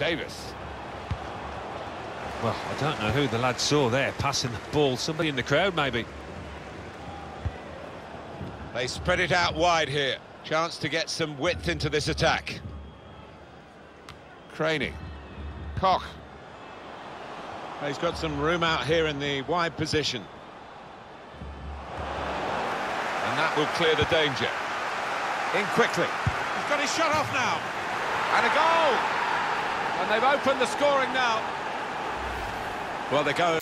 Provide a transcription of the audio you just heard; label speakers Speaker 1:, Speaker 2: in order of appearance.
Speaker 1: Davis.
Speaker 2: Well, I don't know who the lad saw there, passing the ball. Somebody in the crowd, maybe.
Speaker 1: They spread it out wide here. Chance to get some width into this attack. Craney. Koch. He's got some room out here in the wide position. And that will clear the danger. In quickly. He's got his shot off now. And a goal! And they've opened the scoring now. Well, they go.